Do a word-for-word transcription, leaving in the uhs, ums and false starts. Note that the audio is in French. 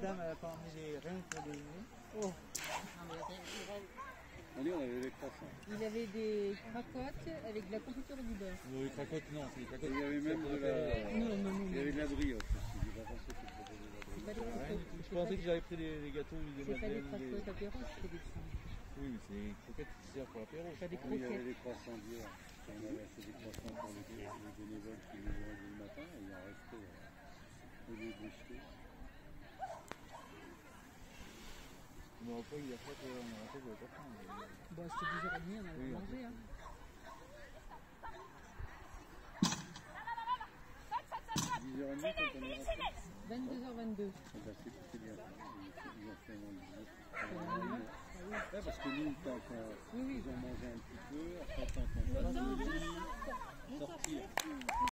dame, elle a pas emmené les rien pour déjeuner. Oh. On dit on avait des croissants. Il avait des cracottes avec de la confiture et du beurre. Non, les cracottes, non, c'est les cracottes. Il y avait même de la... Non, non, non. Il y avait de la brioche aussi. J'ai pas pensé qu'il proposait de la C'est pas brioche. des Ouais, cracottes. je pensais que j'avais pris les, les gâteaux ou les C'est pas des madeleines. cracottes apéro, c'est des petits. Oui, mais c'est des croquettes qui servent pour l'apéro. Pas des Oui, il y avait croquettes. des croissants d'hier. On avait acheté des croissants pour les, les bénévoles qui nous ont aidés le matin et il en restait euh, au lieu de les jeter. Mais après, il y a pas que on a raté, je vais pas prendre. Bon, c'était dix heures trente, on avait Oui, mangé. Hein. dix heures trente quand on est rentré. vingt-deux heures vingt-deux. Ah bah, c'est c'est bien. Ils ont fait moins de dix heures. Ah oui. Ouais, parce que nous, tant qu'on Oui, oui. ils ont mangé un petit peu, après tant qu'on passe, sortir.